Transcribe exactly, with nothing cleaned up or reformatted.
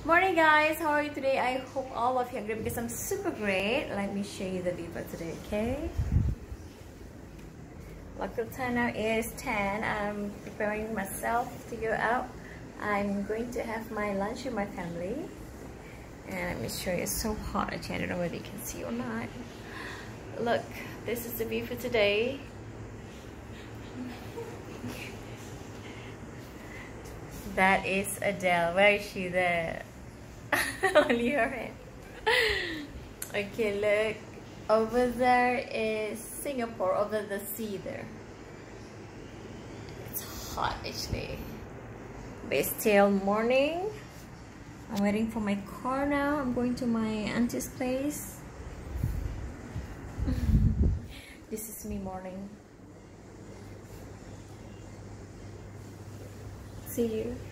Morning guys, how are you today? I hope all of you are great because I'm super great. Let me show you the view for today, okay? Local time now is ten. I'm preparing myself to go out. I'm going to have my lunch with my family. And let me show you, it's so hot actually. I don't know whether you can see or not. Look, this is the view for today. That is Adele. Where is she there? Only her head. Okay, look. Over there is Singapore, over the sea there. It's hot actually. But it's still morning. I'm waiting for my car now. I'm going to my auntie's place. This is me morning. See you.